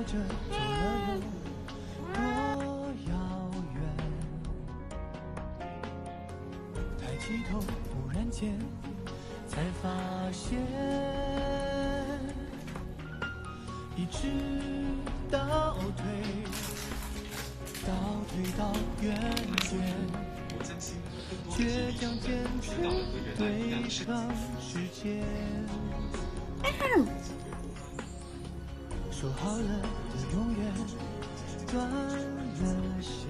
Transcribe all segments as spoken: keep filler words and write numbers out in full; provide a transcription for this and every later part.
着走了有多遥远？抬起头，忽然间才发现，一直倒退，倒退到远点。倔强坚持对抗时间，说好了的永远断了线。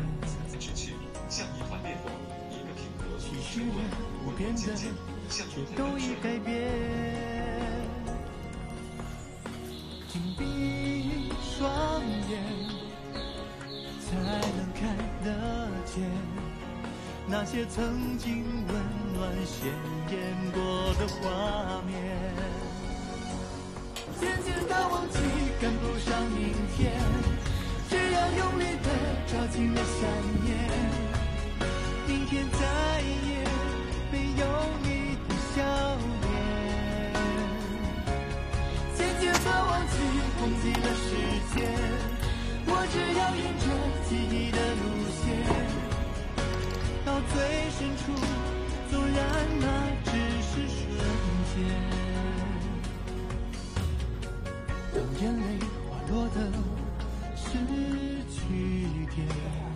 其实不变的，却都已改变。紧闭双眼，才能看得见那些曾经温暖鲜艳过的画面。渐渐的忘记赶不上明天，只要用力的抓紧了想念。明天再也没有你的笑脸。渐渐的忘记忘记了时间，我只要沿着记忆的路线，到最深处，纵然那只是瞬间。当眼泪滑落的失去点，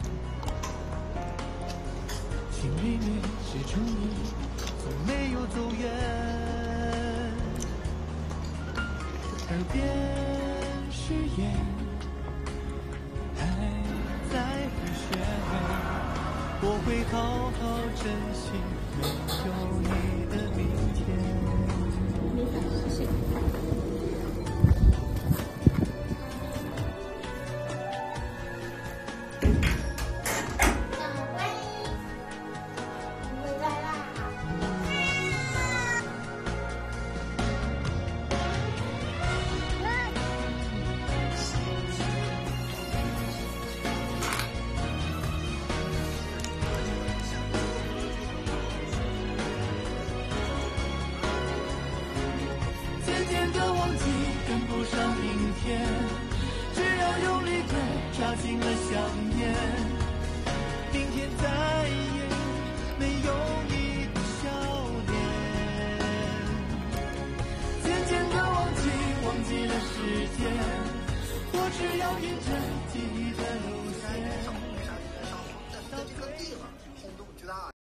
心里面写出你，从没有走远。耳边誓言还在回旋，我会好好珍惜没有你的明天。谢谢。只要用力的抓紧了想念，明天再也没有你的笑脸。渐渐的忘记忘记了时间，我只要沿着记忆的路线。